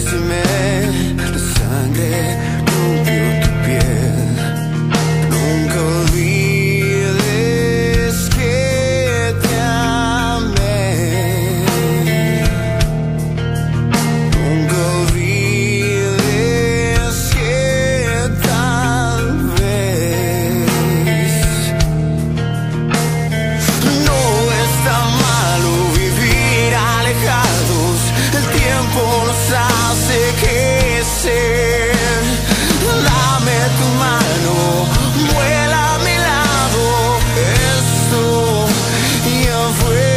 dime, la sangre rompió tu piel. Nunca olvides que te amé. Nunca olvides que tal vez no está malo vivir alejados. El tiempo nos hace crecer. Dame tu mano, vuela a mi lado. Esto ya fue.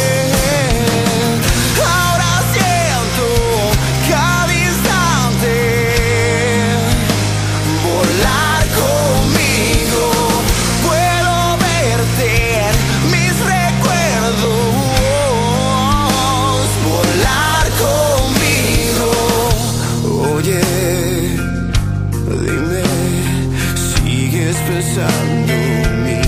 Ahora siento cada instante volar conmigo. Puedo verte en mis recuerdos. Volar conmigo. Oye, dime, ¿sigues pensando en mí?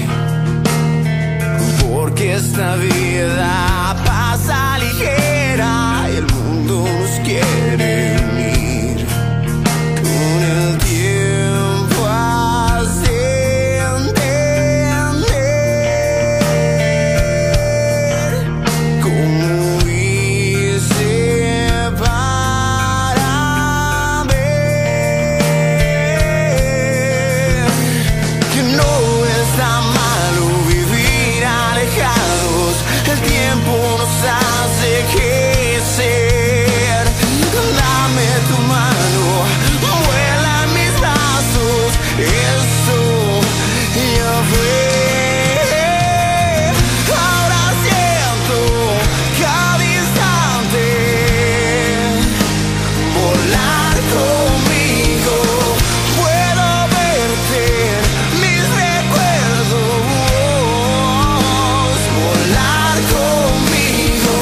Porque esta vida pasa ligera y el mundo nos quiere unir. Con el tiempo has de entender cómo hice para ver que no está malo vivir alejados. El tiempo nos hace crecer. Dame tu mano, vuela en mis brazos. Eso ya fue. Ahora siento cada instante volar conmigo. Puedo verte en mis recuerdos. Volar conmigo.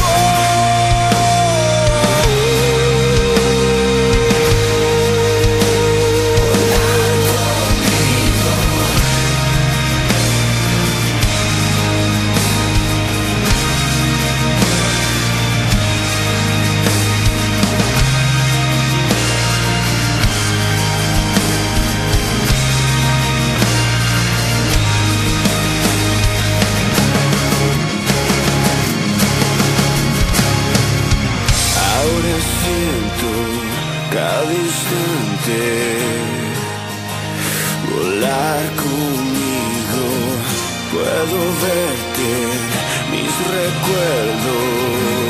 Ahora siento cada instante volar conmigo. Puedo verte en mis recuerdos.